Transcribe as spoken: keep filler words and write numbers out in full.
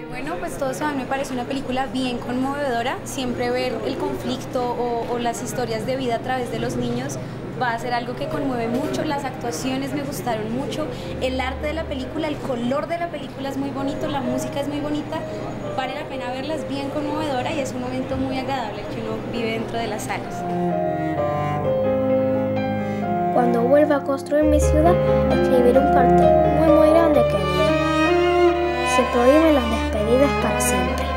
Bueno, pues Todo se va me parece una película bien conmovedora. Siempre ver el conflicto o, o las historias de vida a través de los niños va a ser algo que conmueve mucho. Las actuaciones me gustaron mucho, el arte de la película, el color de la película es muy bonito, la música es muy bonita. Vale la pena verla, es bien conmovedora y es un momento muy agradable que uno vive dentro de las salas. Cuando vuelva a construir mi ciudad, escribiré un cartel muy muy grande que diga: se prohíben las despedidas para siempre.